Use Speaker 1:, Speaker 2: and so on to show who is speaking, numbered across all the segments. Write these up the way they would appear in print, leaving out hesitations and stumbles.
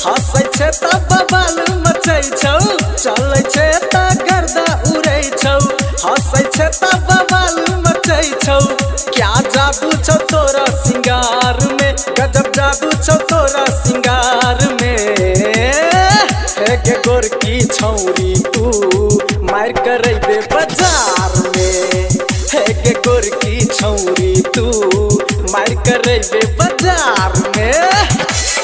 Speaker 1: हंसै छे त बवाल मचै छौ चलै छे त गर्दा उड़ै छौ हंसै छे त बवाल मचै छौ क्या जादू छौ तोरा सिंगार में गजब जादू छौ तोरा सिंगार में हे गे गोरकी छौरी तू मार करैबे बाजार में हे गे गोरकी छौरी तू मार करैबे बाजार में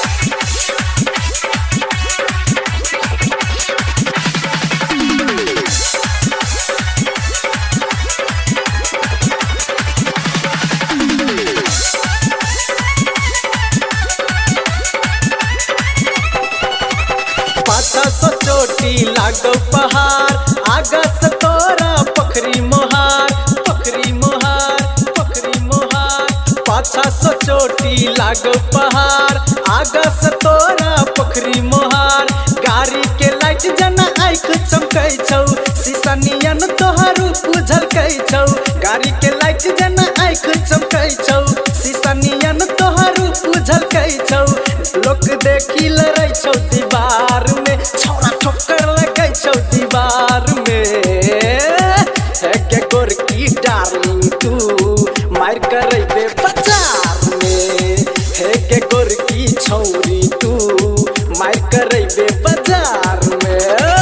Speaker 1: चोटी लागो पहाड़ आगा से तोरा पखरी मोहार पखरी मोहार पखरी मोहार पाछा से चोटी लागो पहाड़ आगा से तोरा पखरी मोहार गाड़ी के लाइट जना आँख चमकै छौ शीशा नियन तोहर रूप झलकै छौ गाड़ी के लाइट जना आँख चमकै छौ शीशा नियन तोहर रूप झलकै छौ लोग देखी लड़ै छौ दीवार में छौड़ा ठोकर लगै छौ दीवार में हे गे गोरकी डार्लिंग तू मार करैबे बाजार में हे गे गोरकी छौरी तू मार करैबे बाजार में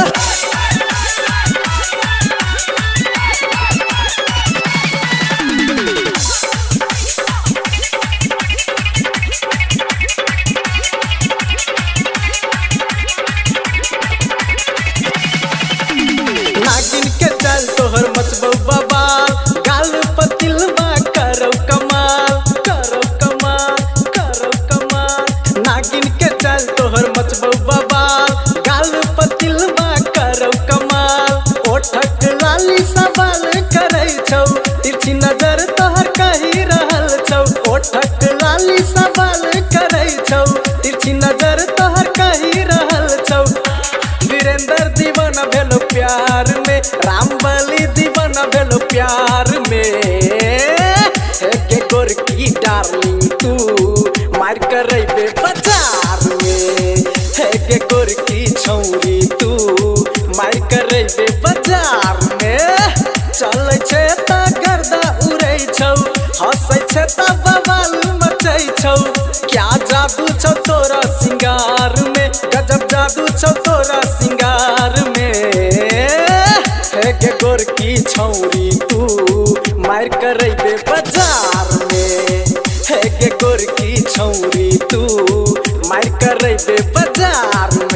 Speaker 1: नागिन के चल तोहर मचबौ बवाल गाल पतिलवा करो कमाल करो कमाल करो कमाल नागिन के चल तोहर मचबौ बवाल गाल पतिलवा करो कमाल ओठक लाली सवाल करै छौ तिरछी नजर तोहर कही रहल छौ ओठक लाली सवाल करै छौ तिरछी नजर तोहर कही रहल छौ वीरेंद्र दीवाना भेलो प्यार में रामबली दीवाना भेलो प्यार में हे गे गोरकी डार्लिंग तू मार करैबे बाजार में हे गे गोरकी छौरी तू मार करैबे बाजार में चलै छे त गर्दा उड़ै छौ हंसै छे त बवाल मचै छौ क्या जादू छौ तोरा सिंगार में गजब जादू छौ तोरा सिंगार में हे गे गोरकी छौरी तू मार करैबे बाजार में हे गे गोरकी छौरी तू मार करैबे बाजार में।